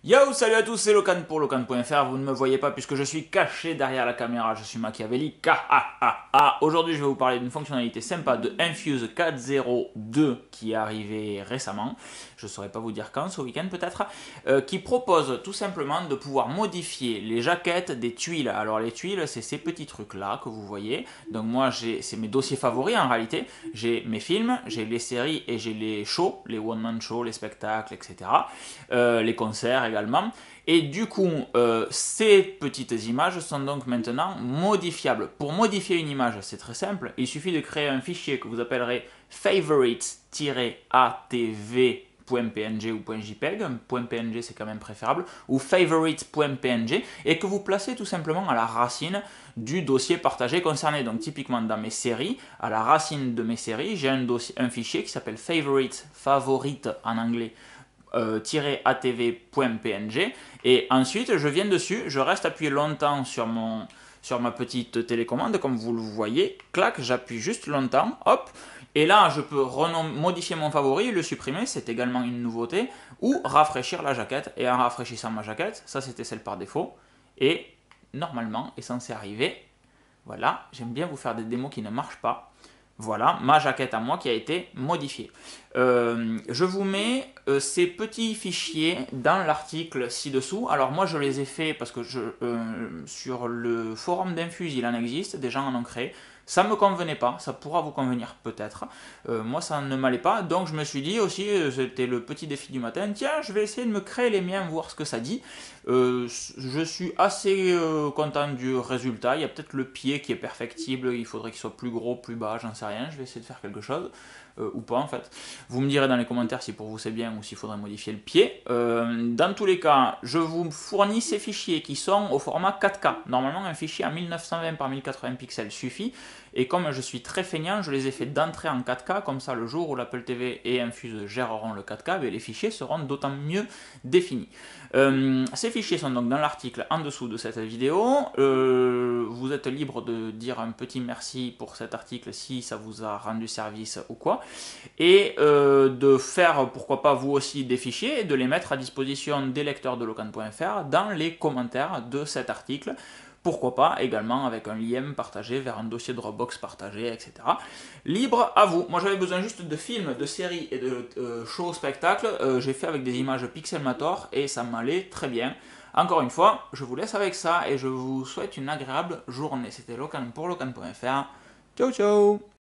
Yo, salut à tous, c'est Locan pour Locan.fr. Vous ne me voyez pas puisque je suis caché derrière la caméra, je suis machiavélique. Aujourd'hui, je vais vous parler d'une fonctionnalité sympa de Infuse 4.0.2 qui est arrivée récemment. Je ne saurais pas vous dire quand, ce week-end peut-être. Qui propose tout simplement de pouvoir modifier les jaquettes des tuiles. Alors, les tuiles, c'est ces petits trucs-là que vous voyez. Donc, moi, c'est mes dossiers favoris en réalité. J'ai mes films, j'ai les séries et j'ai les shows, les one-man shows, les spectacles, etc. Les concerts également. Et du coup, ces petites images sont donc maintenant modifiables. Pour modifier une image, c'est très simple. Il suffit de créer un fichier que vous appellerez favorite-atv.png ou .jpeg, .png c'est quand même préférable, ou favorite.png, et que vous placez tout simplement à la racine du dossier partagé concerné. Donc typiquement dans mes séries, à la racine de mes séries, j'ai un fichier qui s'appelle favorite en anglais, -atv.png, et ensuite je viens dessus, je reste appuyé longtemps sur ma petite télécommande comme vous le voyez, clac, j'appuie juste longtemps, hop, et là je peux modifier mon favori, le supprimer, c'est également une nouveauté, ou rafraîchir la jaquette. Et en rafraîchissant ma jaquette, ça c'était celle par défaut, et normalement est censé arriver. Voilà, j'aime bien vous faire des démos qui ne marchent pas. Voilà, ma jaquette à moi qui a été modifiée. Je vous mets ces petits fichiers dans l'article ci-dessous. Alors moi je les ai faits parce que sur le forum d'Infuse il en existe, des gens en ont créé. Ça ne me convenait pas, ça pourra vous convenir peut-être. Moi ça ne m'allait pas, donc je me suis dit aussi, c'était le petit défi du matin, tiens je vais essayer de me créer les miens, voir ce que ça dit. Je suis assez content du résultat. Il y a peut-être le pied qui est perfectible, il faudrait qu'il soit plus gros, plus bas, j'en sais rien, je vais essayer de faire quelque chose. Ou pas en fait. Vous me direz dans les commentaires si pour vous c'est bien ou s'il faudrait modifier le pied. Dans tous les cas, je vous fournis ces fichiers qui sont au format 4K. Normalement, un fichier à 1920 par 1080 pixels suffit. Et comme je suis très feignant, je les ai fait d'entrée en 4K. Comme ça, le jour où l'Apple TV et Infuse géreront le 4K, les fichiers seront d'autant mieux définis. Ces fichiers sont donc dans l'article en dessous de cette vidéo. Vous êtes libre de dire un petit merci pour cet article si ça vous a rendu service ou quoi, et de faire pourquoi pas vous aussi des fichiers et de les mettre à disposition des lecteurs de Locan.fr dans les commentaires de cet article. Pourquoi pas également avec un lien partagé vers un dossier Dropbox partagé, etc. Libre à vous. Moi j'avais besoin juste de films, de séries et de shows, spectacles. J'ai fait avec des images Pixelmator et ça m'allait très bien. Encore une fois, je vous laisse avec ça et je vous souhaite une agréable journée. C'était Locan pour Locan.fr. Ciao ciao.